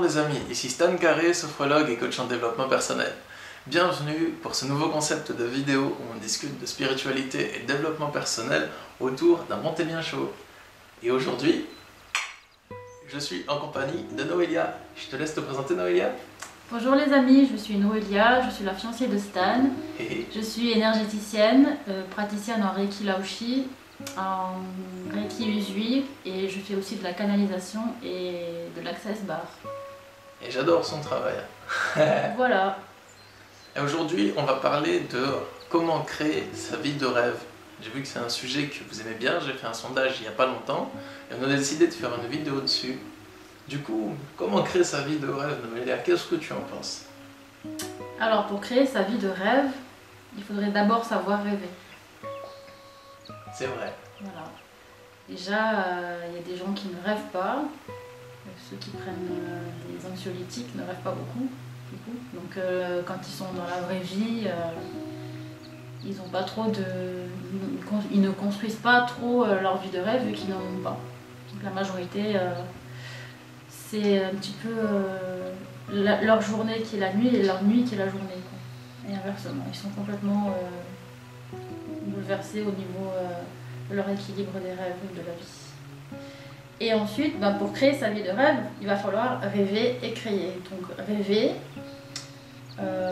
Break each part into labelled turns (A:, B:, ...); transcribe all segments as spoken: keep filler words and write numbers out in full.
A: les amis, ici Stan Carré, sophrologue et coach en développement personnel. Bienvenue pour ce nouveau concept de vidéo où on discute de spiritualité et de développement personnel autour d'un bon thé bien chaud. Et aujourd'hui, je suis en compagnie de Noélia. Je te laisse te présenter, Noélia.
B: Bonjour les amis, je suis Noélia, je suis la fiancée de Stan. Je suis énergéticienne, euh, praticienne en Reiki Laoshi, en Reiki Usui et je fais aussi de la canalisation et de l'Access Bar.
A: Et j'adore son travail.
B: Voilà.
A: Et aujourd'hui, on va parler de comment créer sa vie de rêve. J'ai vu que c'est un sujet que vous aimez bien, j'ai fait un sondage il n'y a pas longtemps et on a décidé de faire une vidéo dessus. Du coup, comment créer sa vie de rêve, Noélia? Qu'est-ce que tu en penses?
B: Alors pour créer sa vie de rêve, il faudrait d'abord savoir rêver.
A: C'est vrai.
B: Voilà. Déjà, il euh, y a des gens qui ne rêvent pas. Ceux qui prennent euh, des anxiolytiques ne rêvent pas beaucoup. Du coup. Donc euh, quand ils sont dans la vraie vie, euh, ils ont pas trop de, ils ne construisent pas trop euh, leur vie de rêve vu qu'ils n'en ont pas. Donc la majorité, euh, c'est un petit peu euh, la, leur journée qui est la nuit et leur nuit qui est la journée, quoi. Et inversement, ils sont complètement euh, bouleversés au niveau euh, de leur équilibre des rêves et de la vie. Et ensuite, ben pour créer sa vie de rêve, il va falloir rêver et créer. Donc rêver, euh,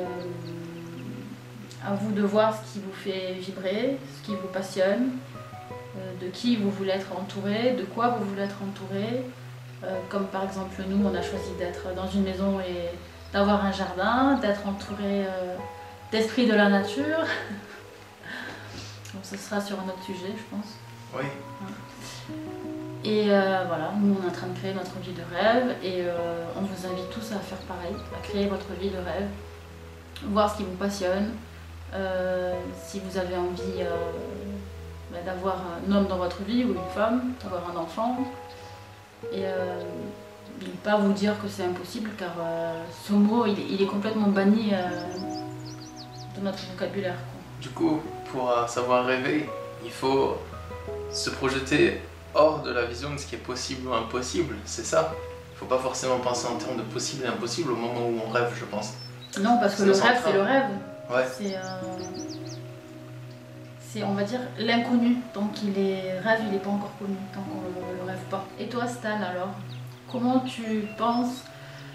B: à vous de voir ce qui vous fait vibrer, ce qui vous passionne, euh, de qui vous voulez être entouré, de quoi vous voulez être entouré. Euh, comme par exemple nous, on a choisi d'être dans une maison et d'avoir un jardin, d'être entouré euh, d'esprit de la nature. Donc ce sera sur un autre sujet, je pense.
A: Oui.
B: Et euh, voilà, nous on est en train de créer notre vie de rêve et euh, on vous invite tous à faire pareil, à créer votre vie de rêve, voir ce qui vous passionne, euh, si vous avez envie euh, bah, d'avoir un homme dans votre vie ou une femme, d'avoir un enfant, et euh, ne pas vous dire que c'est impossible car euh, ce mot il, il est complètement banni euh, de notre vocabulaire, quoi.
A: Du coup, pour euh, savoir rêver, il faut se projeter hors de la vision de ce qui est possible ou impossible, c'est ça. Il ne faut pas forcément penser en termes de possible et impossible au moment où on rêve, je pense.
B: Non, parce que le rêve, c'est le rêve.
A: Ouais.
B: C'est, euh, c'est, on va dire, l'inconnu. Tant qu'il est rêve, il n'est pas encore connu, tant qu'on ne le, le rêve pas. Et toi, Stan, alors, comment tu penses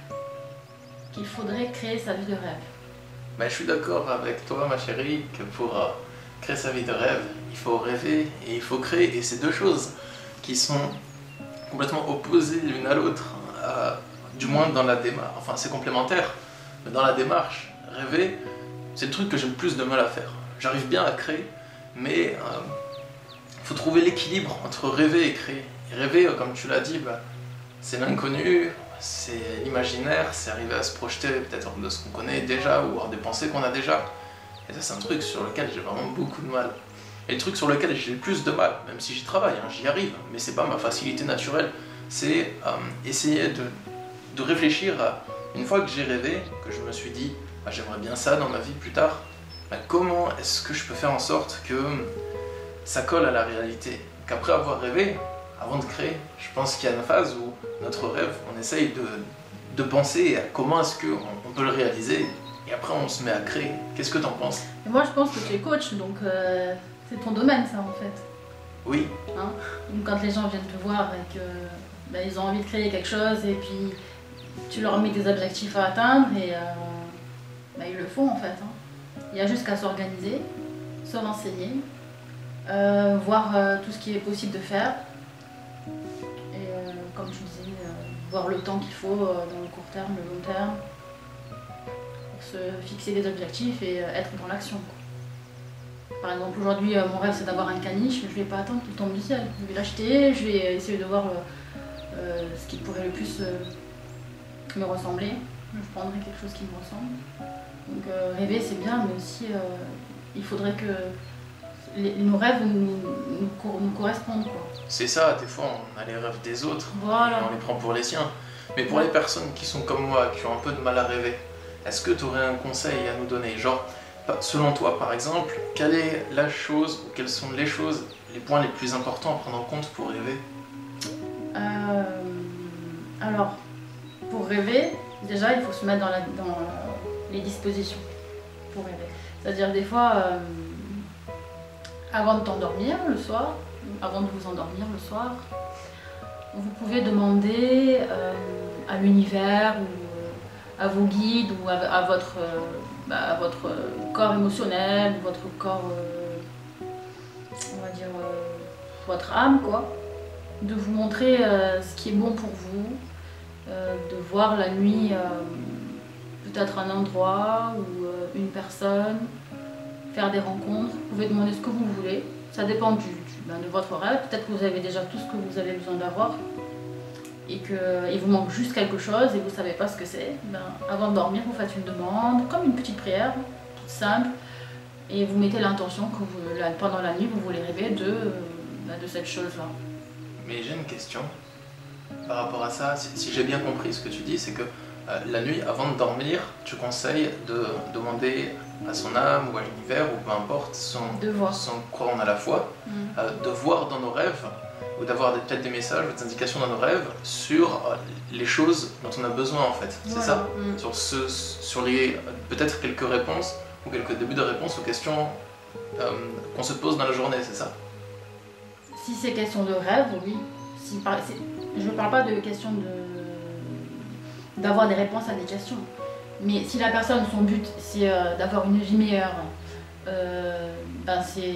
B: qu'il faudrait créer sa vie de rêve?
A: Ben, je suis d'accord avec toi, ma chérie, que pour euh, créer sa vie de rêve, il faut rêver et il faut créer. Et c'est deux choses qui sont complètement opposées l'une à l'autre, euh, du moins dans la démarche, enfin c'est complémentaire, mais dans la démarche, rêver, c'est le truc que j'ai le plus de mal à faire. J'arrive bien à créer, mais il euh, faut trouver l'équilibre entre rêver et créer. Et rêver, comme tu l'as dit, bah, c'est l'inconnu, c'est l'imaginaire, c'est arriver à se projeter peut-être de ce qu'on connaît déjà ou avoir des pensées qu'on a déjà. Et ça c'est un truc sur lequel j'ai vraiment beaucoup de mal. Et le truc sur lequel j'ai le plus de mal, même si j'y travaille, hein, j'y arrive, mais c'est pas ma facilité naturelle, c'est euh, essayer de, de réfléchir à, une fois que j'ai rêvé, que je me suis dit, bah, j'aimerais bien ça dans ma vie plus tard, bah, comment est-ce que je peux faire en sorte que ça colle à la réalité? Qu'après avoir rêvé, avant de créer, je pense qu'il y a une phase où notre rêve, on essaye de, de penser à comment est-ce qu'on on peut le réaliser, et après on se met à créer. Qu'est-ce que t'en penses?
B: Et moi je pense que tu es coach, donc euh, c'est ton domaine ça en fait.
A: Oui.
B: Hein, donc quand les gens viennent te voir et que ben, ils ont envie de créer quelque chose et puis tu leur mets des objectifs à atteindre et euh, ben, ils le font en fait. Hein. Il y a juste qu'à s'organiser, se renseigner, euh, voir euh, tout ce qui est possible de faire et euh, comme tu disais, euh, voir le temps qu'il faut euh, dans le court terme, le long terme, pour se fixer des objectifs et euh, être dans l'action. Par exemple, aujourd'hui, euh, mon rêve c'est d'avoir un caniche, je ne vais pas attendre qu'il tombe du ciel. Je vais l'acheter, je vais essayer de voir euh, euh, ce qui pourrait le plus euh, me ressembler. Je prendrai quelque chose qui me ressemble. Donc euh, rêver c'est bien, mais aussi euh, il faudrait que les, nos rêves nous, nous, nous correspondent, quoi.
A: C'est ça, des fois on a les rêves des autres,
B: Voilà.
A: et on les prend pour les siens. Mais pour les personnes qui sont comme moi, qui ont un peu de mal à rêver, est-ce que tu aurais un conseil à nous donner? Genre, selon toi par exemple, quelle est la chose, ou quels sont les choses, les points les plus importants à prendre en compte pour rêver?
B: euh, Alors, pour rêver, déjà il faut se mettre dans, la, dans les dispositions pour rêver. C'est-à-dire des fois, euh, avant de t'endormir le soir, avant de vous endormir le soir, vous pouvez demander euh, à l'univers ou à vos guides ou à, à, votre, euh, bah, à votre corps émotionnel, votre corps, euh, on va dire, euh, votre âme, quoi, de vous montrer euh, ce qui est bon pour vous, euh, de voir la nuit euh, peut-être un endroit ou euh, une personne, faire des rencontres. Vous pouvez demander ce que vous voulez, ça dépend du, du, ben, de votre rêve. Peut-être que vous avez déjà tout ce que vous avez besoin d'avoir et qu'il vous manque juste quelque chose et vous ne savez pas ce que c'est. Ben, avant de dormir, vous faites une demande, comme une petite prière, toute simple, et vous mettez l'intention que vous, la, pendant la nuit, vous voulez rêver de, ben, de cette chose-là.
A: Mais j'ai une question par rapport à ça. Si, si j'ai bien compris ce que tu dis, c'est que euh, la nuit, avant de dormir, tu conseilles de demander à son âme ou à l'univers, ou peu importe, son, son croire en à la foi, mm. euh, de voir dans nos rêves, ou d'avoir peut-être des messages ou des indications dans nos rêves sur euh, les choses dont on a besoin en fait. C'est voilà. ça mm. Sur, ce, sur les peut-être quelques réponses, ou quelques débuts de réponses aux questions euh, qu'on se pose dans la journée, c'est ça?
B: Si c'est question de rêve, oui. Si par, je ne parle pas de question de d'avoir des réponses à des questions. Mais si la personne, son but, c'est euh, d'avoir une vie meilleure, euh, ben c'est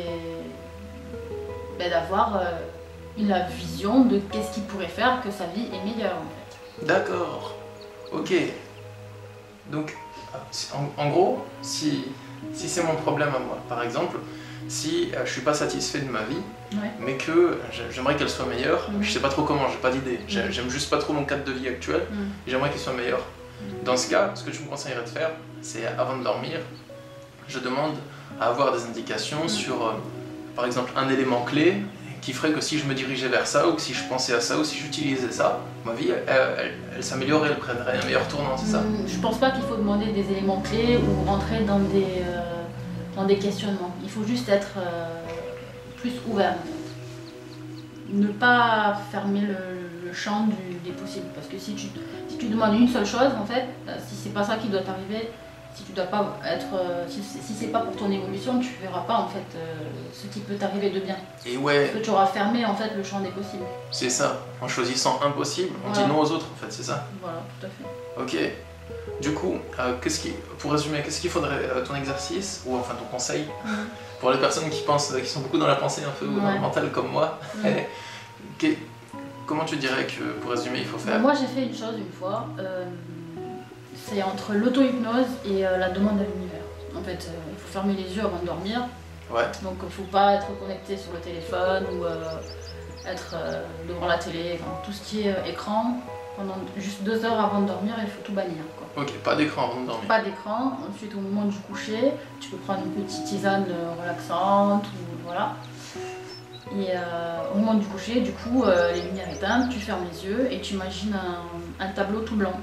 B: ben d'avoir euh, la vision de qu'est-ce qu'il pourrait faire que sa vie est meilleure, en fait.
A: D'accord. Ok. Donc, en, en gros, si, si c'est mon problème à moi, par exemple, si euh, je suis pas satisfait de ma vie, ouais. mais que j'aimerais qu'elle soit meilleure, mmh. je sais pas trop comment, j'ai pas d'idée, mmh. j'aime juste pas trop mon cadre de vie actuel, mmh. et j'aimerais qu'il soit meilleur. Mmh. Dans ce cas, ce que tu me conseillerais de faire, c'est avant de dormir, je demande à avoir des indications mmh. sur, euh, par exemple, un élément clé qui ferait que si je me dirigeais vers ça, ou que si je pensais à ça, ou si j'utilisais ça, ma vie, elle, elle, elle s'améliorerait, elle prendrait un meilleur tournant, c'est ça?
B: mmh. Je pense pas qu'il faut demander des éléments clés ou rentrer dans des... Euh... dans des questionnements. Il faut juste être euh, plus ouvert en fait. Ne pas fermer le, le champ du, des possibles. Parce que si tu, si tu demandes une seule chose, en fait, si c'est pas ça qui doit t'arriver, si tu dois pas être, euh, si, si c'est pas pour ton évolution, tu verras pas en fait euh, ce qui peut t'arriver de bien.
A: Et ouais.
B: Parce que tu auras fermé en fait le champ des possibles.
A: C'est ça. En choisissant impossible, on voilà. dit non aux autres en fait, c'est ça.
B: Voilà, tout à fait.
A: Ok. Du coup, euh, qu'est-ce qui, pour résumer, qu'est-ce qu'il faudrait, euh, ton exercice, ou enfin ton conseil, mmh. pour les personnes qui pensent, qui sont beaucoup dans la pensée un peu, ouais. ou dans le mental comme moi, mmh. que, comment tu dirais que, pour résumer, il faut faire?
B: Moi j'ai fait une chose une fois, euh, c'est entre l'auto-hypnose et euh, la demande à l'univers. En fait, euh, il faut fermer les yeux avant de dormir,
A: ouais.
B: donc il ne faut pas être connecté sur le téléphone ou euh, être euh, devant la télé, enfin, tout ce qui est euh, écran. Pendant juste deux heures avant de dormir, il faut tout bannir, quoi.
A: Ok, pas d'écran avant de dormir.
B: Pas d'écran. Ensuite, au moment du coucher, tu peux prendre une petite tisane relaxante, ou voilà. Et euh, au moment du coucher, du coup, euh, les lumières éteintes, tu fermes les yeux et tu imagines un, un tableau tout blanc.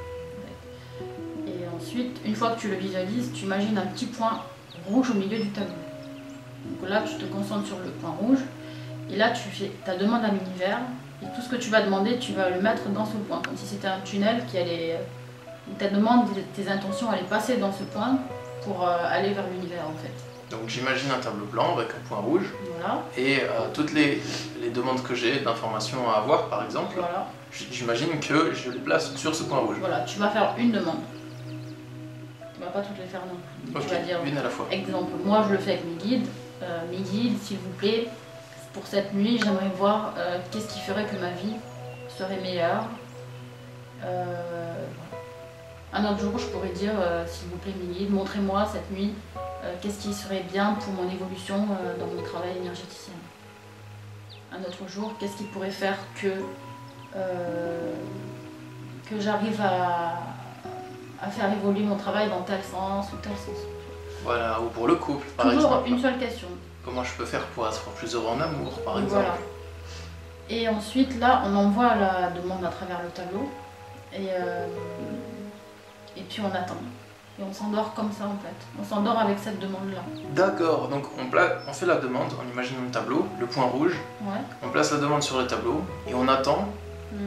B: Et ensuite, une fois que tu le visualises, tu imagines un petit point rouge au milieu du tableau. Donc là, tu te concentres sur le point rouge. Et là, tu fais ta demande à l'univers. Et tout ce que tu vas demander, tu vas le mettre dans ce point, comme si c'était un tunnel qui allait... Ta demande, tes intentions allaient passer dans ce point pour euh, aller vers l'univers en fait.
A: Donc j'imagine un tableau blanc avec un point rouge.
B: Voilà.
A: Et euh, toutes les, les demandes que j'ai d'informations à avoir par exemple,
B: voilà.
A: j'imagine que je les place sur ce point rouge.
B: Voilà, tu vas faire une demande. Tu vas pas toutes les faire non plus.
A: Okay,
B: tu vas dire,
A: une à la fois.
B: Exemple, moi je le fais avec mes guides. Euh, mes guides, s'il vous plaît, pour cette nuit, j'aimerais voir euh, qu'est-ce qui ferait que ma vie serait meilleure. Euh, un autre jour, je pourrais dire, euh, s'il vous plaît, mes guides, montrez-moi cette nuit euh, qu'est-ce qui serait bien pour mon évolution euh, dans mon travail énergéticien. Un autre jour, qu'est-ce qui pourrait faire que, euh, que j'arrive à, à faire évoluer mon travail dans tel sens ou tel sens.
A: Voilà, ou pour le couple, par
B: Toujours
A: exemple.
B: une seule question.
A: Comment je peux faire pour être plus heureux en amour, par exemple.
B: Voilà. Et ensuite, là, on envoie la demande à travers le tableau. Et, euh, et puis on attend. Et on s'endort comme ça, en fait. On s'endort avec cette demande-là.
A: D'accord. Donc on, on fait la demande, on imagine un tableau, le point rouge.
B: Ouais.
A: On place la demande sur le tableau et on attend.
B: Mm.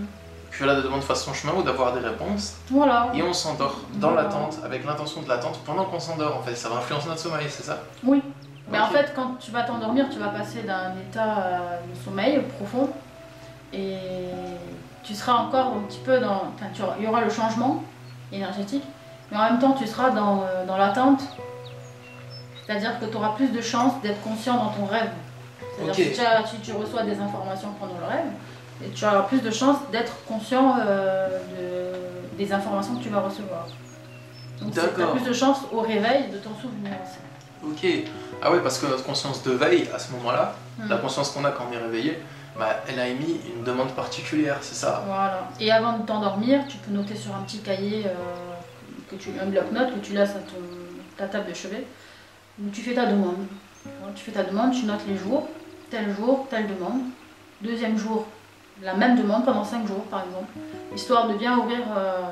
A: puis là de demander de faire son chemin ou d'avoir des réponses.
B: Voilà.
A: Et on s'endort dans
B: Voilà.
A: l'attente, avec l'intention de l'attente pendant qu'on s'endort en fait. Ça va influencer notre sommeil, c'est ça?
B: Oui. Mais
A: Ok.
B: en fait, quand tu vas t'endormir, tu vas passer d'un état euh, de sommeil profond et tu seras encore un petit peu dans. Enfin, tu auras- il y aura le changement énergétique, mais en même temps, tu seras dans, euh, dans l'attente. C'est-à-dire que tu auras plus de chances d'être conscient dans ton rêve. C'est-à-dire
A: Ok.
B: que si tu, as- si tu reçois des informations pendant le rêve, et tu auras plus de chances d'être conscient euh, de- des informations que tu vas recevoir. Donc tu as
A: D'accord.
B: plus de chances au réveil de t'en souvenir aussi.
A: Ok. Ah ouais, parce que notre conscience de veille, à ce moment-là,
B: Hmm.
A: la conscience qu'on a quand on est réveillé, bah, elle a émis une demande particulière, c'est ça?
B: Voilà. Et avant de t'endormir, tu peux noter sur un petit cahier, euh, que tu, un bloc-notes que tu laisses à ton, ta table de chevet, où tu fais ta demande. Voilà, tu fais ta demande, tu notes les jours, tel jour, telle demande. Deuxième jour, la même demande pendant cinq jours par exemple, histoire de bien ouvrir euh,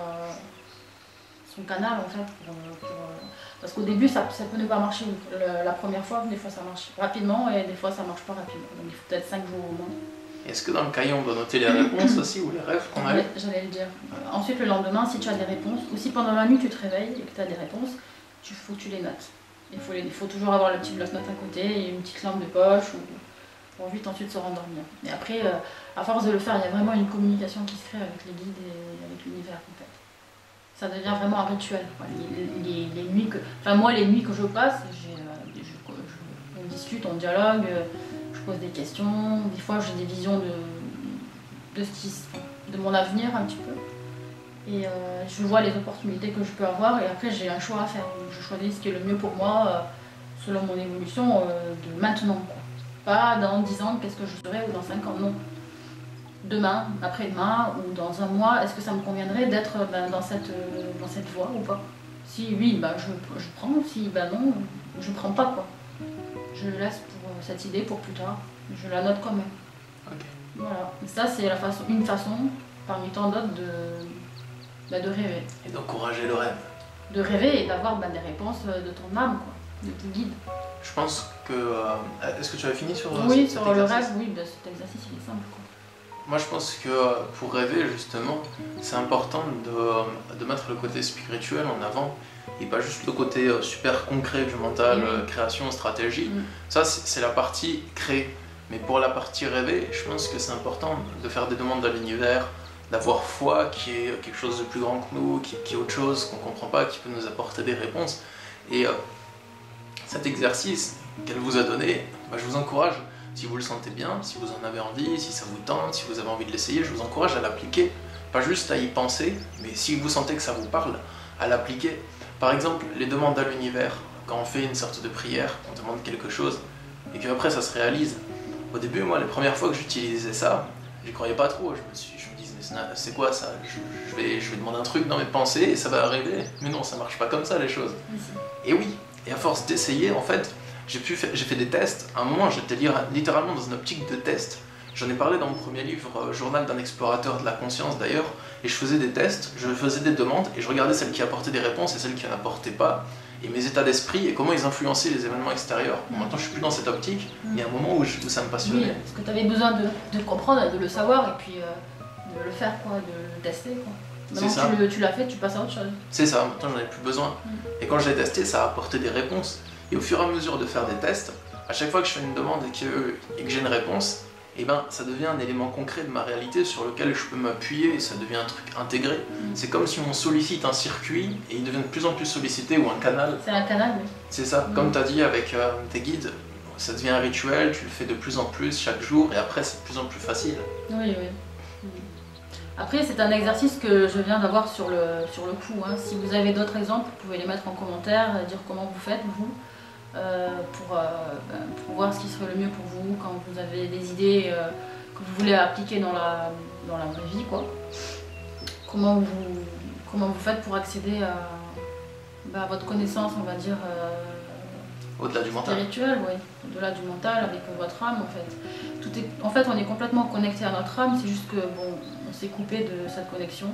B: son canal en fait. Pour, pour, euh, parce qu'au début, ça, ça peut ne pas marcher. Le- la première fois, des fois ça marche rapidement et des fois ça marche pas rapidement. Donc il faut peut-être cinq jours au moins.
A: Est-ce que dans le cahier on doit noter les réponses aussi ou les rêves qu'on a eu?
B: J'allais j'allais le dire. Ensuite, le lendemain, si tu as des réponses, ou si pendant la nuit tu te réveilles et que tu as des réponses, il faut que tu les notes. Il faut, les- il faut toujours avoir le petit bloc-notes à côté et une petite lampe de poche ou, pour vite ensuite se rendormir. Et après, euh, à force de le faire, il y a vraiment une communication qui se crée avec les guides et avec l'univers en fait. Ça devient vraiment un rituel. quoi. Les, les- les nuits que, enfin moi, les nuits que je passe, j'ai, euh, je- je- on discute, on dialogue, euh, je pose des questions. Des fois, j'ai des visions de, de, ce qui, se- de mon avenir un petit peu. Et euh, je vois les opportunités que je peux avoir et après j'ai un choix à faire. Je choisis ce qui est le mieux pour moi euh, selon mon évolution euh, de maintenant. Quoi. Pas dans dix ans, qu'est-ce que je serai ou dans cinq ans, non. Demain, après-demain ou dans un mois, est-ce que ça me conviendrait d'être ben, dans, cette, euh, dans cette voie ou pas? Si oui, ben, je, je prends. Si ben, non, je prends pas. Quoi. Je laisse pour euh, cette idée pour plus tard. Je la note quand même.
A: Ok.
B: Voilà. Et ça, c'est la façon, une façon parmi tant d'autres de, ben, de rêver.
A: Et d'encourager le rêve.
B: De rêver et d'avoir ben, des réponses de ton âme, quoi, de ton guide.
A: Je pense que... euh, Est-ce que tu avais fini sur... euh,
B: Oui,
A: cet
B: sur le
A: exercice?
B: rêve, oui, ben, cet exercice il est simple. Quoi.
A: Moi je pense que euh, pour rêver justement, c'est important de, euh, de mettre le côté spirituel en avant et pas juste le côté euh, super concret du mental,
B: Oui.
A: euh, création, stratégie.
B: Mm.
A: Ça c'est c'est la partie créer. Mais pour la partie rêver, je pense que c'est important de faire des demandes à l'univers, d'avoir foi qui est quelque chose de plus grand que nous, qui, qui est autre chose qu'on comprend pas, qui peut nous apporter des réponses. Et euh, cet exercice qu'elle vous a donné, bah, je vous encourage, si vous le sentez bien, si vous en avez envie, si ça vous tente, si vous avez envie de l'essayer, je vous encourage à l'appliquer. Pas juste à y penser, mais si vous sentez que ça vous parle, à l'appliquer. Par exemple, les demandes à l'univers, quand on fait une sorte de prière, on demande quelque chose, et qu'après ça se réalise. Au début, moi, les premières fois que j'utilisais ça, j'y croyais pas trop. Je me, suis, je me disais, mais c'est quoi ça je, je, vais, je vais demander un truc dans mes pensées et ça va arriver. Mais non, ça marche pas comme ça les choses. Et oui, et à force d'essayer, en fait, j'ai pu fa- j'ai fait des tests. À un moment, j'étais lire- littéralement dans une optique de test. J'en ai parlé dans mon premier livre, euh, Journal d'un explorateur de la conscience d'ailleurs, et je faisais des tests, je faisais des demandes, et je regardais celles qui apportaient des réponses et celles qui n'en apportaient pas, et mes états d'esprit, et comment ils influençaient les événements extérieurs. Bon, maintenant, je suis plus dans cette optique, mais il y a un moment où, je- où ça me
B: Oui,
A: passionnait.
B: parce que tu avais besoin de, de comprendre et de le savoir et puis euh, de le faire, quoi, de le tester. Quoi. Maintenant
A: C'est ça.
B: que tu, le- tu l'as fait, tu passes à autre chose.
A: C'est ça, maintenant j'en ai plus besoin.
B: Mm.
A: Et quand je l'ai testé, ça a apporté des réponses. Et au fur et à mesure de faire des tests, à chaque fois que je fais une demande et que, et que j'ai une réponse, eh ben, ça devient un élément concret de ma réalité sur lequel je peux m'appuyer et ça devient un truc intégré.
B: Mm.
A: C'est comme si on sollicite un circuit et il devient de plus en plus sollicité ou un canal.
B: C'est un canal, oui.
A: C'est ça,
B: Mm.
A: comme tu as dit avec euh, tes guides, ça devient un rituel, tu le fais de plus en plus chaque jour et après c'est de plus en plus facile.
B: Oui, oui. Mm. Après, c'est un exercice que je viens d'avoir sur le, sur le coup. Hein. Si vous avez d'autres exemples, vous pouvez les mettre en commentaire, euh, dire comment vous faites, vous, euh, pour, euh, ben, pour voir ce qui serait le mieux pour vous quand vous avez des idées euh, que vous voulez appliquer dans la, dans la vraie vie. Quoi. Comment, vous, comment vous faites pour accéder à, ben, à votre connaissance, on va dire, euh,
A: Au-delà du mental.
B: spirituelle, oui, au-delà du mental, avec votre âme, en fait. Tout est, en fait, on est complètement connecté à notre âme, c'est juste que, bon, on s'est coupé de cette connexion.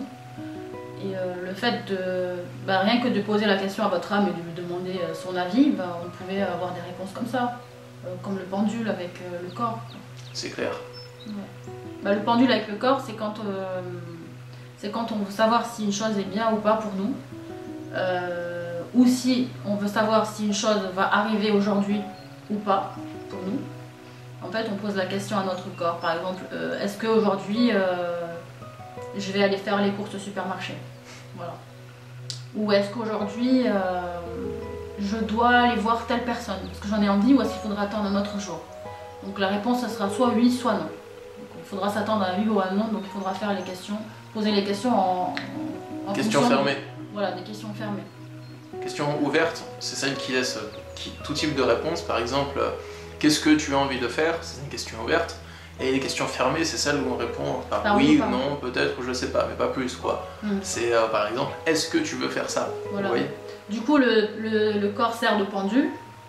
B: Et euh, le fait de, bah, rien que de poser la question à votre âme et de lui demander euh, son avis, bah, on pouvait avoir des réponses comme ça, euh, comme le pendule avec euh, le corps.
A: C'est clair.
B: Ouais. Bah, le pendule avec le corps, c'est quand, euh, c'est quand on veut savoir si une chose est bien ou pas pour nous, euh, ou si on veut savoir si une chose va arriver aujourd'hui ou pas pour nous. En fait, on pose la question à notre corps. Par exemple, euh, est-ce qu'aujourd'hui, euh, je vais aller faire les courses au supermarché? Voilà. Ou est-ce qu'aujourd'hui, euh, je dois aller voir telle personne parce que j'en ai envie, ou est-ce qu'il faudra attendre un autre jour? Donc la réponse, ça sera soit oui, soit non. Donc, il faudra s'attendre à un oui ou à un non, donc il faudra faire les questions, poser les questions en, en
A: Questions
B: fonction de-
A: fermées.
B: Voilà, des questions fermées.
A: Question ouverte, c'est celle qui laisse qui- tout type de réponse. Par exemple, euh, qu'est-ce que tu as envie de faire? C'est une question ouverte. Et les questions fermées, c'est celle où on répond par
B: Par oui
A: oui,
B: ou par
A: non, peut-être, je sais pas, mais pas plus quoi.
B: Mm.
A: C'est euh, par exemple, est-ce que tu veux faire ça?
B: Voilà.
A: Vous voyez?
B: Du coup, le, le- le corps sert de pendule.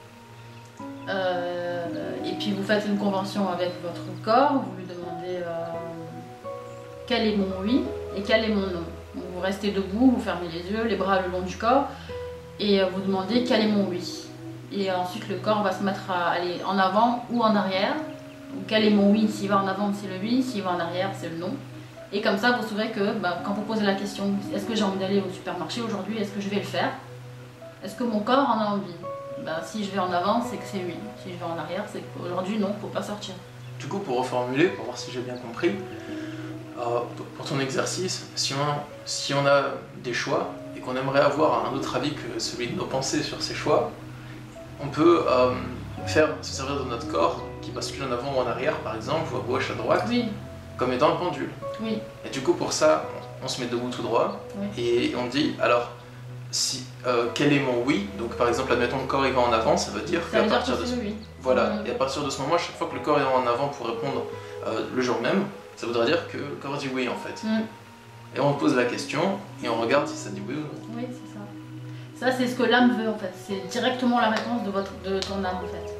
B: Euh, et puis vous faites une convention avec votre corps, vous lui demandez euh, quel est mon oui et quel est mon non. Donc, vous restez debout, vous fermez les yeux, les bras le long du corps, et euh, vous demandez quel est mon oui. Et ensuite le corps va se mettre à aller en avant ou en arrière. Donc, quel est mon oui? S'il va en avant, c'est le oui, s'il va en arrière, c'est le non. Et comme ça, vous saurez que bah, quand vous posez la question, est-ce que j'ai envie d'aller au supermarché aujourd'hui, est-ce que je vais le faire? Est-ce que mon corps en a envie? Ben, si je vais en avant, c'est que c'est oui. Si je vais en arrière, c'est qu'aujourd'hui, non, faut pas sortir.
A: Du coup, pour reformuler, pour voir si j'ai bien compris, euh, pour ton exercice, si on, si on a des choix et qu'on aimerait avoir un autre avis que celui de nos pensées sur ces choix, on peut euh, faire se servir de notre corps qui bascule en avant ou en arrière, par exemple, ou à gauche, à droite,
B: Oui,
A: comme étant un pendule.
B: oui,
A: Et du coup, pour ça, on, on se met debout tout droit
B: oui.
A: et on dit alors. Si, euh, quel est mon oui? Donc par exemple, admettons le corps il va en avant, ça veut dire
B: Ça
A: qu'à
B: veut dire
A: partir
B: que
A: de
B: c'est
A: ce...
B: le oui.
A: Voilà,
B: Mm.
A: et à partir de ce moment, chaque fois que le corps est en avant pour répondre euh, le jour même, ça voudrait dire que le corps dit oui en fait.
B: Mm.
A: Et on pose la question et on regarde si ça dit oui ou non.
B: Oui, c'est ça. Ça, c'est ce que l'âme veut en fait. C'est directement la réponse de, votre, de ton âme en fait.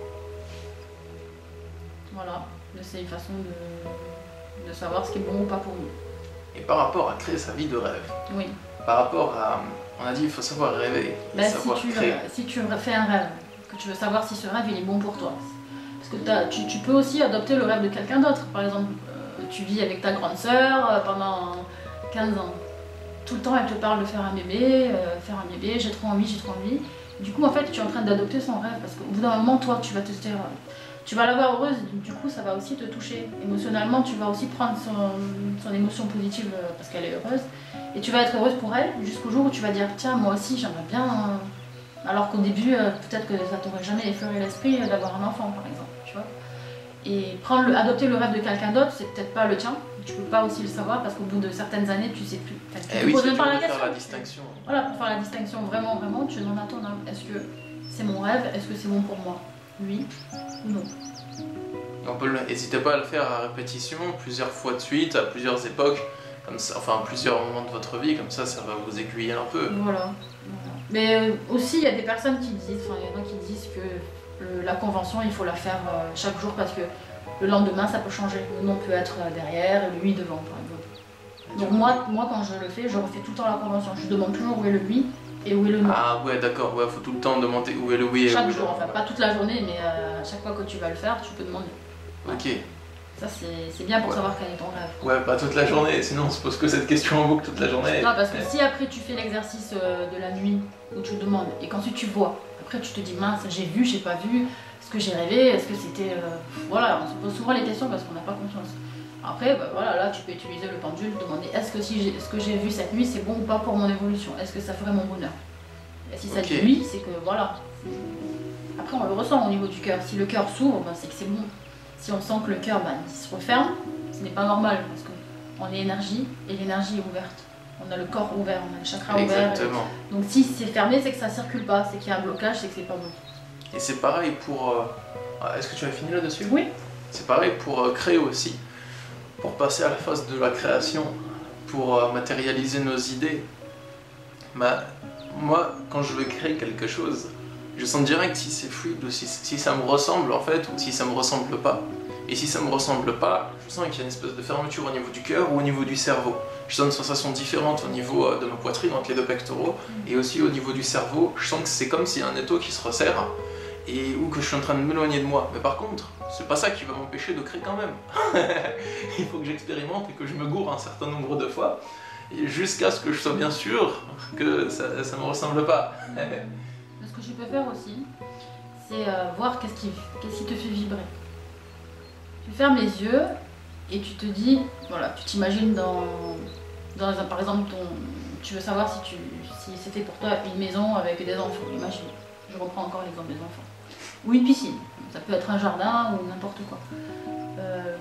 B: Voilà. C'est une façon de, de savoir ce qui est bon ou pas pour nous.
A: Et par rapport à créer sa vie de rêve,
B: Oui.
A: par rapport à... On a dit il faut savoir rêver, et
B: Ben, si,
A: savoir
B: tu,
A: créer.
B: si tu fais un rêve, que tu veux savoir si ce rêve il est bon pour toi. Parce que t'as- tu, tu peux aussi adopter le rêve de quelqu'un d'autre. Par exemple, euh, tu vis avec ta grande sœur euh, pendant quinze ans. Tout le temps, elle te parle de faire un bébé, euh, faire un bébé, j'ai trop envie, j'ai trop envie. Du coup, en fait, tu es en train d'adopter son rêve. Parce qu'au bout d'un moment, toi, tu vas te dire... Tu vas la voir heureuse, du coup, ça va aussi te toucher. Émotionnellement, tu vas aussi prendre son, son émotion positive euh, parce qu'elle est heureuse. Et tu vas être heureuse pour elle jusqu'au jour où tu vas dire tiens, moi aussi, j'aimerais bien. euh, Alors qu'au début, euh, peut-être que ça t'aurait jamais effleuré l'esprit euh, d'avoir un enfant, par exemple. Tu vois. Et prendre le, adopter le rêve de quelqu'un d'autre, c'est peut-être pas le tien. Tu peux pas aussi le savoir parce qu'au bout de certaines années, tu sais plus. Enfin, tu
A: Eh
B: te
A: oui,
B: poses
A: c'est
B: même
A: dur
B: pas la
A: de faire
B: question.
A: la distinction.
B: Voilà, pour faire la distinction vraiment, vraiment, tu demandes à ton âme. Est-ce que c'est mon rêve? Est-ce que c'est bon pour moi? Oui ou non?
A: On peut le- N'hésitez pas à le faire à répétition, plusieurs fois de suite, à plusieurs époques, comme ça, enfin à plusieurs moments de votre vie, comme ça, ça va vous aiguiller un peu.
B: Voilà. voilà. Mais euh, aussi, il y a des personnes qui disent, enfin, il y en a qui disent que le- la convention, il faut la faire euh, chaque jour parce que le lendemain, ça peut changer. Le non peut être euh, derrière et le oui devant, par exemple. Donc moi, moi, quand je le fais, je refais tout le temps la convention. Je demande toujours où est le oui et où est le non.
A: Ah ouais, d'accord, ouais, faut tout le temps demander où est le oui et
B: Chaque
A: où est
B: jour,
A: le non.
B: enfin pas toute la journée, mais euh, à chaque fois que tu vas le faire, tu peux demander.
A: Ok.
B: Ça, c'est c'est bien pour
A: Ouais.
B: savoir quel est ton rêve.
A: Ouais, pas toute la journée, sinon on se pose que cette question en boucle toute la journée.
B: Non, parce que si après tu fais l'exercice euh, de la nuit où tu demandes et qu'ensuite tu vois, après tu te dis mince, j'ai vu, j'ai pas vu, est-ce que j'ai rêvé, est-ce que c'était. euh, Voilà, on se pose souvent les questions parce qu'on n'a pas confiance. Après, bah, voilà, là tu peux utiliser le pendule, demander est-ce que si j'ai- ce que j'ai vu cette nuit c'est bon ou pas pour mon évolution, est-ce que ça ferait mon bonheur. Et si ça
A: Ok.
B: dit oui, c'est que voilà. Après, on le ressent au niveau du cœur. Si le cœur s'ouvre, ben, c'est que c'est bon. Si on sent que le cœur ben, il se referme, ce n'est pas normal parce qu'on est énergie et l'énergie est ouverte. On a le corps ouvert, on a le chakra ouvert.
A: Exactement.
B: Donc si c'est fermé, c'est que ça circule pas, c'est qu'il y a un blocage, c'est que c'est pas bon.
A: Et c'est pareil pour... euh, ah, Est-ce que tu as fini là-dessus?
B: Oui.
A: C'est pareil pour euh, créer aussi. Pour passer à la phase de la création, pour euh, matérialiser nos idées. Bah, moi, quand je veux créer quelque chose, je sens direct si c'est fluide ou si, si ça me ressemble en fait, ou si ça me ressemble pas. Et si ça me ressemble pas, je sens qu'il y a une espèce de fermeture au niveau du cœur ou au niveau du cerveau. Je sens une sensation différente au niveau euh, de ma poitrine, entre les deux pectoraux, et aussi au niveau du cerveau. Je sens que c'est comme s'il y a un étau qui se resserre, et ou que je suis en train de m'éloigner de moi. Mais par contre, c'est pas ça qui va m'empêcher de créer quand même. Il faut que j'expérimente et que je me gourre un certain nombre de fois. jusqu'à ce que je sois bien sûr que ça ne me ressemble pas.
B: Ce que je peux faire aussi, c'est euh, voir qu'est-ce qui, qu'est-ce qui te fait vibrer. Tu fermes les yeux et tu te dis, voilà, tu t'imagines dans, dans un, par exemple, ton, tu veux savoir si, tu, si c'était pour toi une maison avec des enfants, imagine. Je reprends encore l'exemple des enfants. Ou une piscine, ça peut être un jardin ou n'importe quoi. Euh,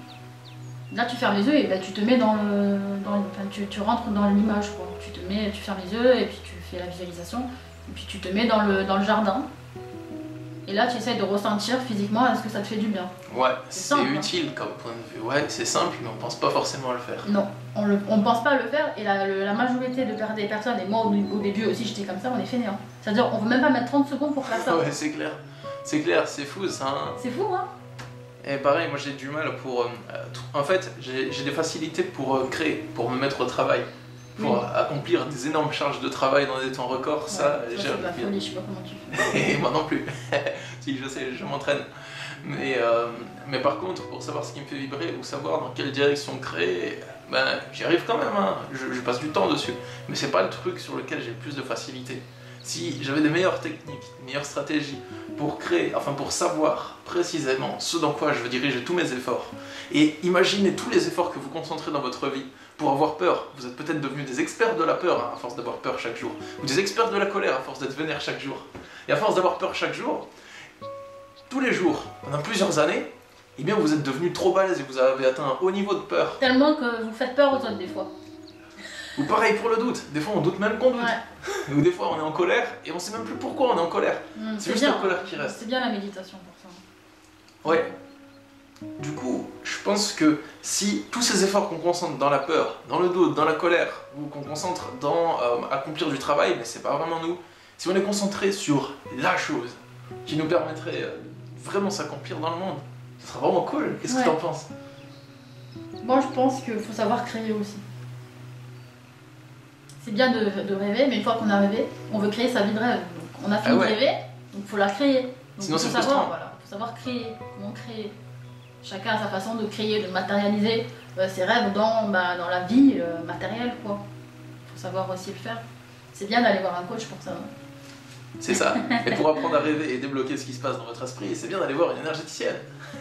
B: là tu fermes les yeux et bah, tu te mets dans le... Dans, enfin, tu, tu rentres dans l'image, quoi. Tu te mets, tu fermes les yeux et puis tu fais la visualisation. Et puis tu te mets dans le, dans le jardin. Et là tu essayes de ressentir physiquement est-ce que ça te fait du bien.
A: Ouais, c'est
B: simple,
A: utile
B: hein.
A: comme point de vue. Ouais, c'est simple, mais on pense pas forcément à le faire.
B: Non, on ne pense pas à le faire. Et la, le, la majorité de des personnes, et moi au, au début aussi j'étais comme ça, on est fainéants. C'est-à-dire on veut même pas mettre trente secondes pour faire ça.
A: Ouais, c'est clair. C'est clair, c'est fou ça. Hein.
B: C'est fou, hein.
A: Et pareil, moi j'ai du mal pour... Euh, en fait, j'ai des facilités pour euh, créer, pour me mettre au travail. Pour oui. accomplir des énormes charges de travail dans des temps records, ouais, ça,
B: j'ai
A: c'est
B: de la folie, je sais pas comment tu fais.
A: Et moi non plus. Si, je sais, je m'entraîne. Mais, euh, mais par contre, pour savoir ce qui me fait vibrer ou savoir dans quelle direction créer, ben, j'y arrive quand même, hein. je, je passe du temps dessus. Mais c'est pas le truc sur lequel j'ai le plus de facilité. Si j'avais des meilleures techniques, des meilleures stratégies pour créer, enfin pour savoir précisément ce dans quoi je veux diriger tous mes efforts, et imaginez tous les efforts que vous concentrez dans votre vie pour avoir peur. Vous êtes peut-être devenus des experts de la peur hein, à force d'avoir peur chaque jour, ou des experts de la colère à force d'être vénère chaque jour. Et à force d'avoir peur chaque jour, tous les jours, pendant plusieurs années, eh bien vous êtes devenus trop balèzes et vous avez atteint un haut niveau de peur.
B: Tellement que vous faites peur aux autres des fois.
A: Ou pareil pour le doute, des fois on doute même qu'on doute. Ouais. Ou des fois on est en colère et on sait même plus pourquoi on est en colère. Mmh, c'est juste bien. La colère qui reste.
B: C'est bien la méditation pour ça.
A: Ouais. Du coup, je pense que si tous ces efforts qu'on concentre dans la peur, dans le doute, dans la colère, ou qu'on concentre dans euh, accomplir du travail, mais c'est pas vraiment nous, si on est concentré sur la chose qui nous permettrait euh, vraiment s'accomplir dans le monde, ce sera vraiment cool. Qu'est-ce ouais. que tu en penses?
B: Moi je pense qu'il faut savoir créer aussi. C'est bien de, de rêver, mais une fois qu'on a rêvé, on veut créer sa vie de rêve. Donc, on a fini ah ouais. de rêver, donc il faut la créer. Donc,
A: Sinon c'est
B: savoir,
A: frustrant.
B: Voilà, faut savoir créer, comment créer. Chacun a sa façon de créer, de matérialiser euh, ses rêves dans, bah, dans la vie euh, matérielle, quoi. Faut savoir aussi le faire. C'est bien d'aller voir un coach pour ça. Hein.
A: C'est ça. Et pour apprendre à rêver et débloquer ce qui se passe dans votre esprit, c'est bien d'aller voir une énergéticienne.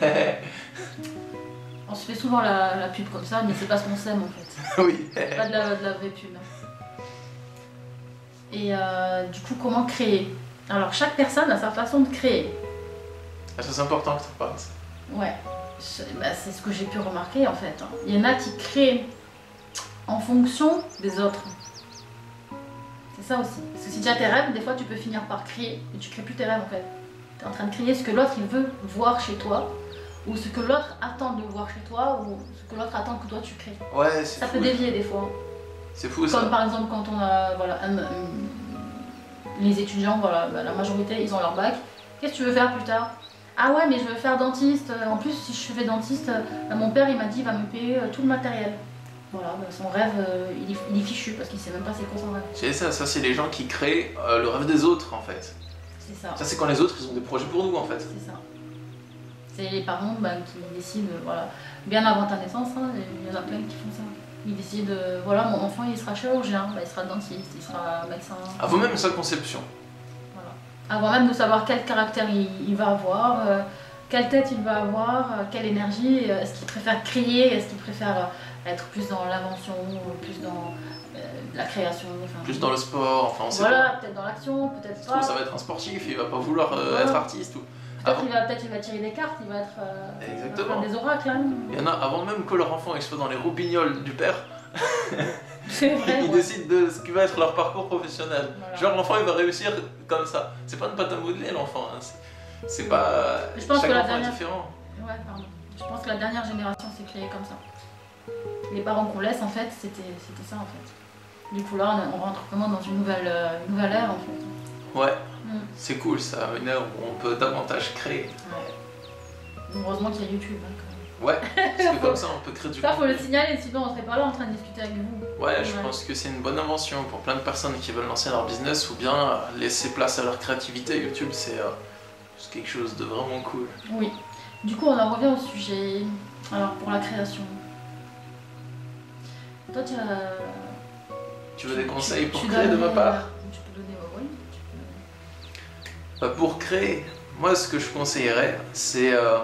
B: On se fait souvent la, la pub comme ça, mais c'est pas ce qu'on sème en fait.
A: Oui.
B: C'est pas de la, de la vraie pub. Et euh, du coup, comment créer? Alors, chaque personne a sa façon de créer.
A: Ah, c'est important que tu parles.
B: Ouais, bah, c'est ce que j'ai pu remarquer en fait. Il y en a qui créent en fonction des autres. C'est ça aussi. Parce que si tu as tes rêves, des fois tu peux finir par créer et tu crées plus tes rêves en fait. Tu es en train de créer ce que l'autre il veut voir chez toi, ou ce que l'autre attend de voir chez toi, ou ce que l'autre attend que toi tu crées.
A: Ouais, c'est
B: Ça
A: fou.
B: peut dévier des fois.
A: C'est fou ça.
B: Comme par exemple quand on a, voilà, un, un, les étudiants, voilà, la majorité, ils ont leur bac. Qu'est-ce que tu veux faire plus tard? Ah ouais, mais je veux faire dentiste. En plus, si je fais dentiste, mon père il m'a dit il va me payer tout le matériel. Voilà, son rêve, il est, il est fichu parce qu'il sait même pas c'est quoi son rêve.
A: C'est ça, ça c'est les gens qui créent euh, le rêve des autres en fait.
B: C'est ça.
A: Ça c'est quand les autres ils ont des projets pour nous en fait.
B: C'est ça. C'est les parents bah, qui décident, voilà, bien avant ta naissance, hein, il y en a plein qui font ça. Ils décident, euh, voilà, mon enfant il sera chirurgien, bah, il sera dentiste, il sera médecin.
A: Avant même sa conception.
B: Voilà. Avant même de savoir quel caractère il, il va avoir, euh, quelle tête il va avoir, euh, quelle énergie, euh, est-ce qu'il préfère crier, est-ce qu'il préfère euh, être plus dans l'invention, plus dans euh, la création. Enfin,
A: plus dans le sport, enfin on sait
B: voilà, peut-être dans l'action, peut-être pas.
A: Ça va être un sportif, il va pas vouloir euh, voilà. être artiste ou.
B: Peut-être qu'il va, peut va tirer des cartes, il va être euh,
A: Exactement.
B: Il va faire des oracles. Hein.
A: Il y en a avant même que leur enfant soit dans les roubignoles du père.
B: C'est vrai.
A: Ils ouais. décident de ce qui va être leur parcours professionnel. Voilà. Genre l'enfant il va réussir comme ça. C'est pas une pâte à modeler l'enfant. Hein. C'est pas.
B: Je pense
A: Chaque
B: que la
A: enfant
B: dernière...
A: est différent.
B: Ouais, pardon. Je pense que la dernière génération s'est créée comme ça. Les parents qu'on laisse en fait, c'était ça en fait. Du coup là on rentre vraiment dans une nouvelle, euh, une nouvelle ère en fait.
A: Ouais. Mm. C'est cool ça, une ère où on peut davantage créer.
B: Ouais. Heureusement qu'il y a YouTube. Hein,
A: ouais, parce que comme ça on peut créer du
B: ça faut le signaler, sinon on serait pas là en train de discuter avec vous.
A: Ouais, ouais. Je pense que c'est une bonne invention pour plein de personnes qui veulent lancer leur business ou bien laisser place à leur créativité. YouTube c'est euh, quelque chose de vraiment cool.
B: Oui. Du coup on en revient au sujet. Alors pour la création. Toi tu as...
A: Tu veux des conseils
B: tu,
A: pour
B: tu
A: créer de
B: donnes,
A: ma part?
B: Tu peux donner, oui. Tu peux...
A: Bah, pour créer, moi ce que je conseillerais, c'est euh,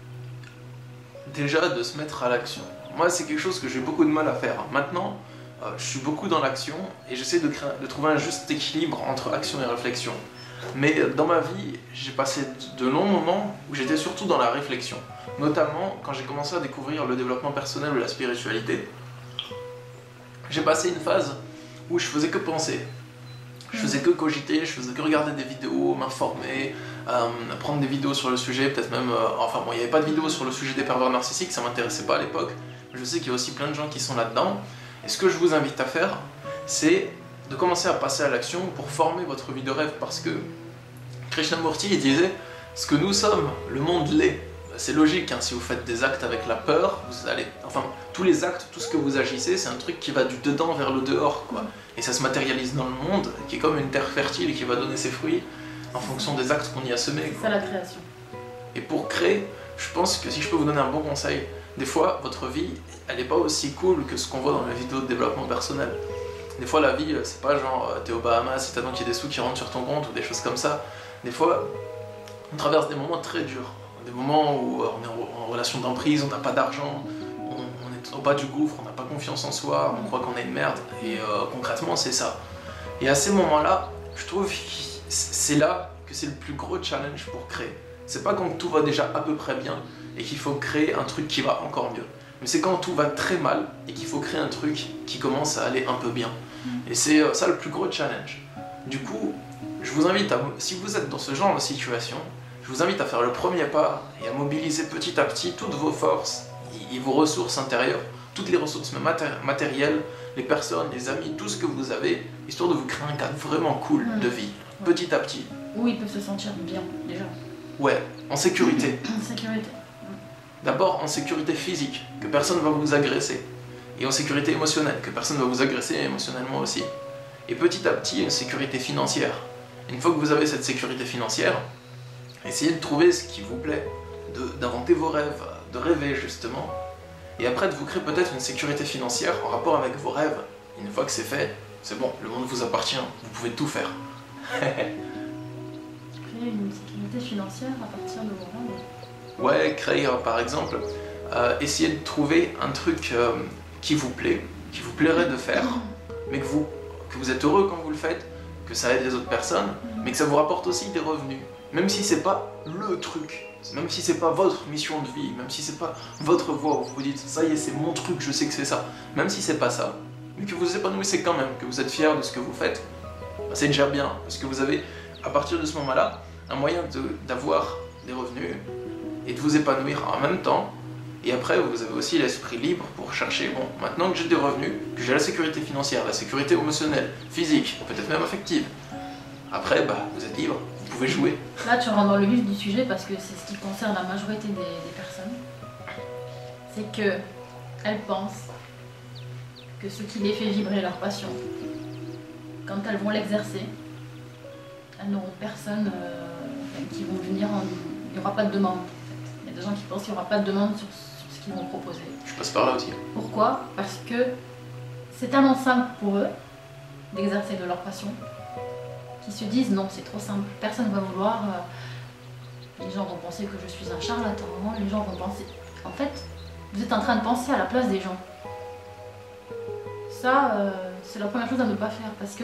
A: déjà de se mettre à l'action. Moi c'est quelque chose que j'ai beaucoup de mal à faire. Maintenant, euh, je suis beaucoup dans l'action et j'essaie de, créer- de trouver un juste équilibre entre action et réflexion. Mais euh, dans ma vie, j'ai passé de de longs moments où j'étais surtout dans la réflexion. Notamment quand j'ai commencé à découvrir le développement personnel ou la spiritualité. J'ai passé une phase où je faisais que penser. Je faisais que cogiter, je faisais que regarder des vidéos, m'informer, euh, prendre des vidéos sur le sujet, peut-être même... euh, enfin bon, il n'y avait pas de vidéos sur le sujet des pervers narcissiques, ça m'intéressait pas à l'époque. Mais je sais qu'il y a aussi plein de gens qui sont là-dedans. Et ce que je vous invite à faire, c'est de commencer à passer à l'action pour former votre vie de rêve. Parce que Krishnamurti, il disait, ce que nous sommes, le monde l'est. C'est logique, hein, si vous faites des actes avec la peur, vous allez... Enfin, tous les actes, tout ce que vous agissez, c'est un truc qui va du dedans vers le dehors, quoi. Et ça se matérialise dans le monde, qui est comme une terre fertile qui va donner ses fruits en fonction des actes qu'on y a semés.
B: C'est ça la création.
A: Et pour créer, je pense que si je peux vous donner un bon conseil, des fois, votre vie, elle n'est pas aussi cool que ce qu'on voit dans les vidéos de développement personnel. Des fois, la vie, c'est pas genre, t'es aux Bahamas, t'as donc qu'il y a des sous qui rentrent sur ton compte ou des choses comme ça. Des fois, on traverse des moments très durs. Des moments où on est en relation d'emprise, on n'a pas d'argent, on, on est au bas du gouffre, on n'a pas confiance en soi, on croit qu'on est une merde. Et euh, concrètement, c'est ça. Et à ces moments-là, je trouve que c'est là que c'est le plus gros challenge pour créer. C'est pas quand tout va déjà à peu près bien et qu'il faut créer un truc qui va encore mieux. Mais c'est quand tout va très mal et qu'il faut créer un truc qui commence à aller un peu bien. Et c'est euh, ça le plus gros challenge. Du coup, je vous invite à, si vous êtes dans ce genre de situation, je vous invite à faire le premier pas et à mobiliser petit à petit toutes vos forces et vos ressources intérieures, toutes les ressources même maté- matérielles, les personnes, les amis, tout ce que vous avez, histoire de vous créer un cadre vraiment cool
B: Mmh.
A: de vie, petit à petit.
B: Où ils peuvent se sentir bien, déjà.
A: Ouais, en sécurité.
B: En sécurité.
A: D'abord en sécurité physique, que personne ne va vous agresser. Et en sécurité émotionnelle, que personne ne va vous agresser émotionnellement aussi. Et petit à petit, une sécurité financière. Une fois que vous avez cette sécurité financière, essayez de trouver ce qui vous plaît, de- d'inventer vos rêves, de rêver justement. Et après de vous créer peut-être une sécurité financière en rapport avec vos rêves. Une fois que c'est fait, c'est bon, le monde vous appartient, vous pouvez tout faire.
B: Créer une sécurité financière à partir de vos rêves.
A: Ouais, créer euh, par exemple, euh, essayez de trouver un truc euh, qui vous plaît, qui vous plairait de faire, mais que vous, que vous êtes heureux quand vous le faites, que ça aide les autres personnes, mais que ça vous rapporte aussi des revenus. Même si c'est pas le truc, même si c'est pas votre mission de vie, même si c'est pas votre voie où vous vous dites ça y est, c'est mon truc, je sais que c'est ça, même si c'est pas ça, mais que vous vous épanouissez quand même, que vous êtes fier de ce que vous faites, bah, c'est déjà bien, parce que vous avez, à partir de ce moment-là, un moyen de- d'avoir des revenus et de vous épanouir en même temps. Et après, vous avez aussi l'esprit libre pour chercher, bon, maintenant que j'ai des revenus, que j'ai la sécurité financière, la sécurité émotionnelle, physique, peut-être même affective, après, bah, vous êtes libre, vous pouvez jouer.
B: Là, tu rentres dans le vif du sujet parce que c'est ce qui concerne la majorité des, des personnes. C'est que elles pensent que ce qui les fait vibrer leur passion, quand elles vont l'exercer, elles n'auront personne euh, enfin, qui vont venir en... Il n'y aura pas de demande. En fait. Il y a des gens qui pensent qu'il n'y aura pas de demande sur, sur ce qu'ils vont proposer.
A: Je passe par là aussi.
B: Pourquoi? Parce que c'est tellement simple pour eux d'exercer de leur passion qu'ils se disent non, c'est trop simple, personne ne va vouloir. euh, Les gens vont penser que je suis un charlatan, les gens vont penser. En fait, vous êtes en train de penser à la place des gens. Ça, euh, c'est la première chose à ne pas faire parce que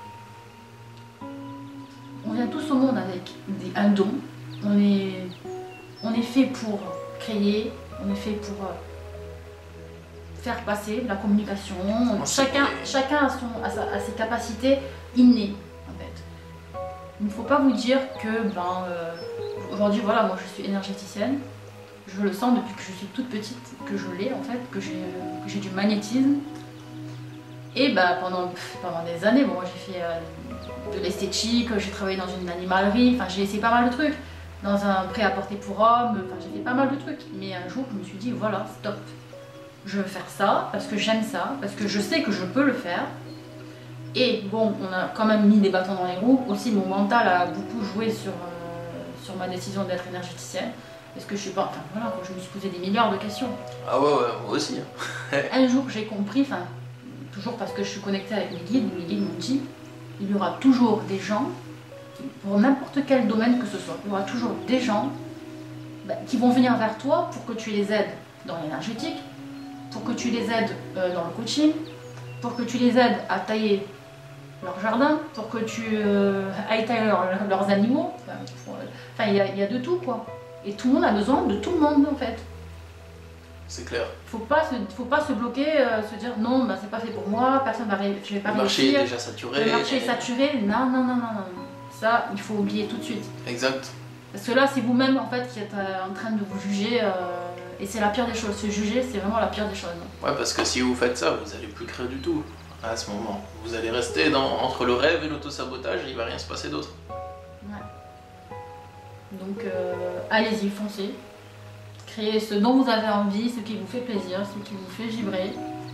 B: on vient tous au monde avec des, un don. On est, on est fait pour créer, on est fait pour euh, faire passer la communication. Chacun, chacun a, son, a, sa- a ses capacités innées, en fait. Il ne faut pas vous dire que, ben, euh, aujourd'hui, voilà, moi je suis énergéticienne. Je le sens depuis que je suis toute petite, que je l'ai en fait, que j'ai euh, que j'ai du magnétisme. Et bah, pendant, pendant des années, bon, moi j'ai fait euh, de l'esthétique, j'ai travaillé dans une animalerie, enfin j'ai essayé pas mal de trucs. Dans un prêt-à-porter pour hommes, enfin j'ai fait pas mal de trucs. Mais un jour, je me suis dit, voilà, stop. Je veux faire ça parce que j'aime ça, parce que je sais que je peux le faire. Et bon, on a quand même mis des bâtons dans les roues. Aussi, mon mental a beaucoup joué sur, euh, sur ma décision d'être énergéticienne. Est-ce que je suis pas... Enfin voilà, quand je me suis posé des milliards de questions.
A: Ah ouais, ouais, moi aussi.
B: Un jour, j'ai compris, enfin, toujours parce que je suis connectée avec mes guides, mes guides m'ont dit, il y aura toujours des gens, pour n'importe quel domaine que ce soit, il y aura toujours des gens bah, qui vont venir vers toi pour que tu les aides dans l'énergétique, pour que tu les aides euh, dans le coaching, pour que tu les aides à tailler leur jardin, pour que tu euh, ailles tailler leur, leurs animaux. Enfin, pour, euh, enfin, il y, a, il y a de tout, quoi. Et tout le monde a besoin de tout le monde, en fait.
A: C'est clair.
B: Faut pas se, faut pas se bloquer, euh, se dire non, bah, c'est pas fait pour moi, personne va ré... je vais pas
A: Le marché
B: réussir.
A: est déjà saturé.
B: Le marché
A: et...
B: est saturé. Non, non, non, non, non. Ça, il faut oublier tout de suite.
A: Exact.
B: Parce que là, c'est vous-même, en fait, qui êtes euh, en train de vous juger. Euh, et c'est la pire des choses. Se juger, c'est vraiment la pire des choses.
A: Ouais, parce que si vous faites ça, vous allez plus créer du tout à ce moment. Vous allez rester dans, entre le rêve et l'auto-sabotage et il va rien se passer d'autre.
B: Ouais. Donc, euh, allez-y, foncez. Créez ce dont vous avez envie, ce qui vous fait plaisir, ce qui vous fait vibrer.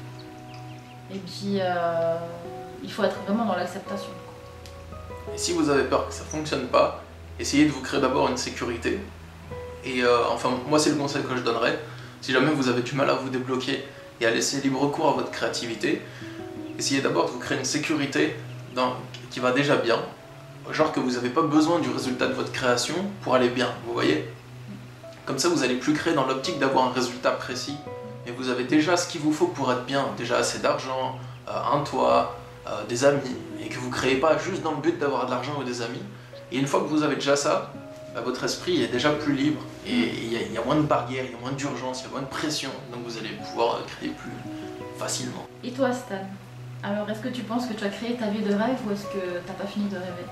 B: Et puis, euh, il faut être vraiment dans l'acceptation.
A: Et si vous avez peur que ça fonctionne pas, essayez de vous créer d'abord une sécurité. Et euh, enfin, moi c'est le conseil que je donnerais. Si jamais vous avez du mal à vous débloquer et à laisser libre cours à votre créativité, essayez d'abord de vous créer une sécurité dans, qui va déjà bien. Genre que vous n'avez pas besoin du résultat de votre création pour aller bien, vous voyez? Comme ça, vous n'allez plus créer dans l'optique d'avoir un résultat précis, mais vous avez déjà ce qu'il vous faut pour être bien, déjà assez d'argent, euh, un toit, euh, des amis, et que vous ne créez pas juste dans le but d'avoir de l'argent ou des amis. Et une fois que vous avez déjà ça, bah, votre esprit est déjà plus libre, et il y, y a moins de barrières, il y a moins d'urgence, il y a moins de pression, donc vous allez pouvoir créer plus facilement.
B: Et toi, Stan? Alors, est-ce que tu penses que tu as créé ta vie de rêve ou est-ce que tu n'as pas fini de rêver?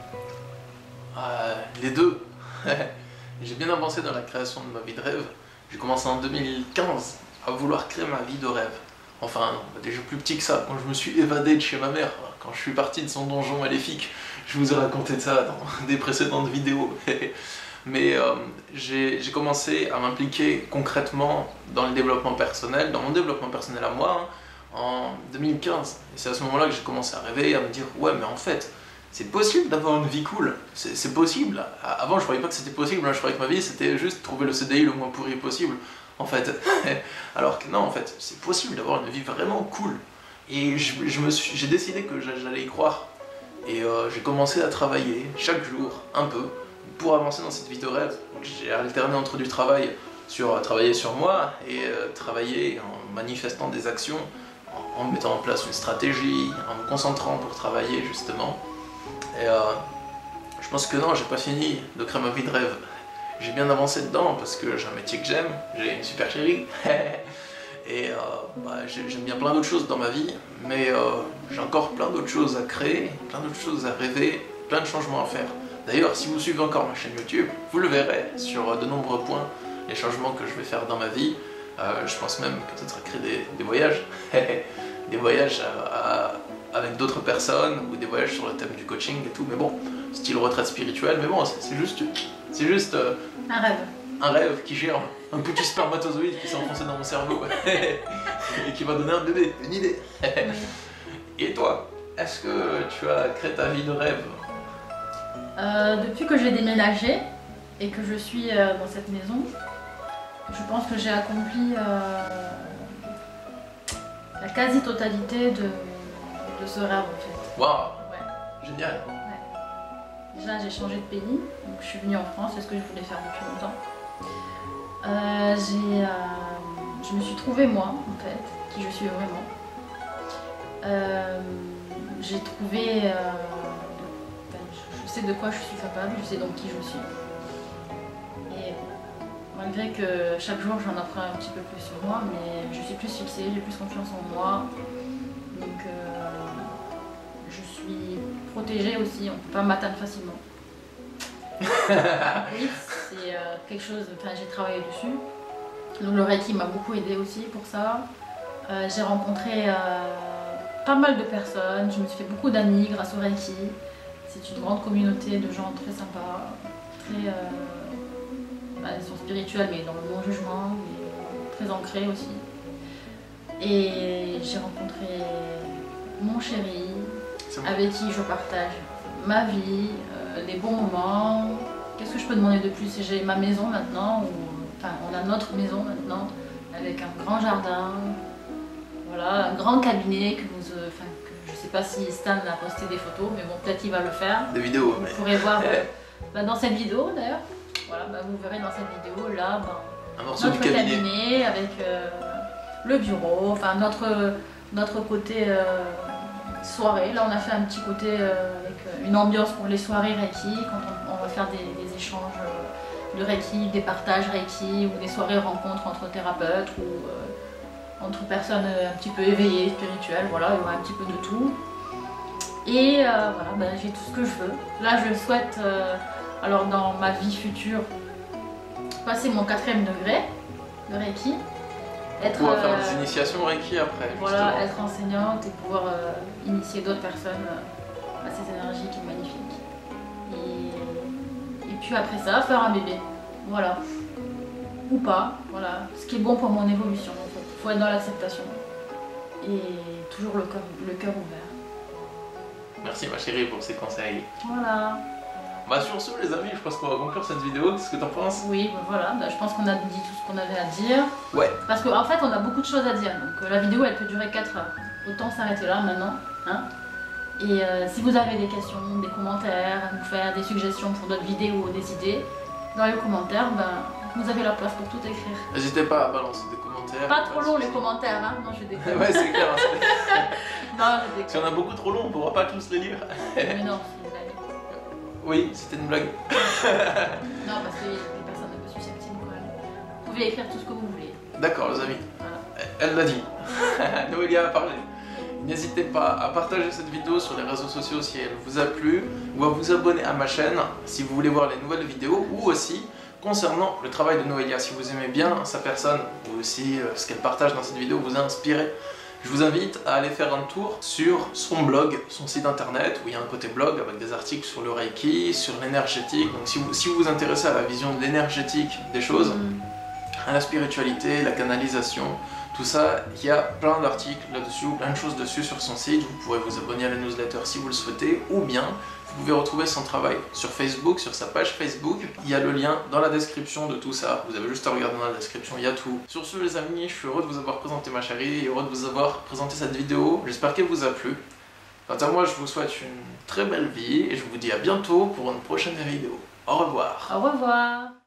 A: euh, Les deux. J'ai bien avancé dans la création de ma vie de rêve. J'ai commencé en deux mille quinze à vouloir créer ma vie de rêve. Enfin, déjà plus petit que ça, quand je me suis évadé de chez ma mère, quand je suis parti de son donjon maléfique. Je vous ai raconté ça dans des précédentes vidéos. Mais euh, j'ai commencé à m'impliquer concrètement dans le développement personnel, dans mon développement personnel à moi, hein, en deux mille quinze. Et c'est à ce moment-là que j'ai commencé à rêver, à me dire « Ouais, mais en fait, c'est possible d'avoir une vie cool, c'est possible. » Avant, je croyais pas que c'était possible, je croyais que ma vie, c'était juste trouver le C D I le moins pourri possible, en fait. Alors que non, en fait, c'est possible d'avoir une vie vraiment cool. Et je, je me suis, j'ai décidé que j'allais y croire. Et euh, j'ai commencé à travailler chaque jour, un peu, pour avancer dans cette vie de rêve. J'ai alterné entre du travail, sur travailler sur moi, et euh, travailler en manifestant des actions, en, en mettant en place une stratégie, en me concentrant pour travailler, justement. Et euh, je pense que non, j'ai pas fini de créer ma vie de rêve. J'ai bien avancé dedans parce que j'ai un métier que j'aime, j'ai une super chérie, et euh, bah, j'aime bien plein d'autres choses dans ma vie, mais euh, j'ai encore plein d'autres choses à créer, plein d'autres choses à rêver, plein de changements à faire. D'ailleurs, si vous suivez encore ma chaîne YouTube, vous le verrez sur de nombreux points, les changements que je vais faire dans ma vie. Euh, je pense même peut-être à créer des, des voyages, des voyages à, à, avec d'autres personnes, ou des voyages sur le thème du coaching et tout, mais bon, style retraite spirituelle, mais bon, c'est juste, c'est juste euh,
B: un rêve.
A: Un rêve qui germe, un petit spermatozoïde qui s'est enfoncé dans mon cerveau et qui va donner un bébé, une idée. Et toi, est-ce que tu as créé ta vie de rêve?
B: euh, Depuis que j'ai déménagé et que je suis euh, dans cette maison, je pense que j'ai accompli euh, la quasi-totalité de, de ce rêve en fait.
A: Waouh,
B: ouais.
A: Génial.
B: Ouais. Déjà j'ai changé de pays, donc je suis venue en France, c'est ce que je voulais faire depuis longtemps. Euh, j'ai, euh, je me suis trouvée moi en fait, qui je suis vraiment. Euh, j'ai trouvé, euh, ben, je, je sais de quoi je suis capable, je sais donc qui je suis. Et malgré que chaque jour j'en apprends un petit peu plus sur moi, mais je suis plus fixée, j'ai plus confiance en moi. Donc euh, je suis protégée aussi, on ne peut pas m'atteindre facilement. Oui, c'est euh, quelque chose, enfin j'ai travaillé dessus. Donc le Reiki m'a beaucoup aidé aussi pour ça. Euh, j'ai rencontré euh, pas mal de personnes, je me suis fait beaucoup d'amis grâce au Reiki. C'est une grande communauté de gens très sympas, très, euh, bah, ils sont spirituels mais dans le non-jugement, très ancrés aussi. Et j'ai rencontré mon chéri, avec qui je partage ma vie, euh, les bons moments. Qu'est-ce que je peux demander de plus? J'ai ma maison maintenant, où, enfin on a notre maison maintenant, avec un grand jardin. voilà, un grand cabinet que vous... euh, Enfin, que je sais pas si Stan a posté des photos, mais bon, peut-être il va le faire.
A: Des vidéos,
B: Vous
A: mais...
B: pourrez voir euh, bah, dans cette vidéo d'ailleurs. Voilà, bah, vous verrez dans cette vidéo, là, bah,
A: Un morceau
B: notre
A: du cabinet.
B: cabinet avec euh, le bureau, enfin notre, notre côté euh, soirée. Là, on a fait un petit côté euh, avec euh, une ambiance pour les soirées Reiki, quand on, on va faire des, des échanges euh, de Reiki, des partages Reiki ou des soirées rencontres entre thérapeutes ou euh, entre personnes euh, un petit peu éveillées, spirituelles. Voilà, il y aura un petit peu de tout. Et euh, voilà, ben, j'ai tout ce que je veux. Là, je souhaite, euh, alors dans ma vie future, passer mon quatrième degré de Reiki. Être,
A: On va faire
B: euh,
A: des initiations Reiki après,
B: voilà,
A: justement.
B: être enseignante et pouvoir euh, initier d'autres personnes euh, à ces énergies qui sont magnifiques. Et, et puis après ça, faire un bébé. Voilà. Ou pas. Voilà. Ce qui est bon pour mon évolution en fait. Il faut être dans l'acceptation. Et toujours le cœur, le cœur ouvert.
A: Merci ma chérie pour ces conseils.
B: Voilà.
A: Bah sur ce les amis, je pense qu'on va conclure cette vidéo, qu'est-ce que t'en penses?
B: Oui, ben voilà, ben, je pense qu'on a dit tout ce qu'on avait à dire.
A: Ouais.
B: Parce qu'en en fait, on a beaucoup de choses à dire. Donc euh, la vidéo, elle peut durer quatre heures. Autant s'arrêter là maintenant. Hein. Et euh, si vous avez des questions, des commentaires à nous faire, des suggestions pour d'autres vidéos, des idées, dans les commentaires, ben, vous avez la place pour tout écrire.
A: N'hésitez pas à balancer des commentaires.
B: Pas trop long les
A: soucis.
B: commentaires, hein. Non, je déconne.
A: Ouais, c'est clair.
B: Non, je
A: Si on
B: déconne.
A: a beaucoup trop long, on pourra pas tous les lire.
B: Mais non, c'est une blague.
A: Oui, c'était une blague.
B: Non, parce que les personnes un peu susceptibles, quand même. Vous pouvez écrire tout ce que vous voulez.
A: D'accord les amis,
B: Voilà.
A: elle l'a dit. Noélia a parlé. N'hésitez pas à partager cette vidéo sur les réseaux sociaux si elle vous a plu, ou à vous abonner à ma chaîne si vous voulez voir les nouvelles vidéos, ou aussi concernant le travail de Noélia. Si vous aimez bien sa personne, ou aussi euh, ce qu'elle partage dans cette vidéo vous a inspiré, je vous invite à aller faire un tour sur son blog, son site internet, où il y a un côté blog avec des articles sur le Reiki, sur l'énergétique. Donc si vous, si vous vous intéressez à la vision de l'énergétique des choses,
B: Mm.
A: à la spiritualité, la canalisation, tout ça, il y a plein d'articles là-dessus, plein de choses dessus sur son site. Vous pourrez vous abonner à la newsletter si vous le souhaitez, ou bien vous pouvez retrouver son travail sur Facebook, sur sa page Facebook. Il y a le lien dans la description de tout ça. Vous avez juste à regarder dans la description, il y a tout. Sur ce les amis, je suis heureux de vous avoir présenté ma chérie et heureux de vous avoir présenté cette vidéo. J'espère qu'elle vous a plu. Quant à moi, je vous souhaite une très belle vie et je vous dis à bientôt pour une prochaine vidéo. Au revoir.
B: Au revoir.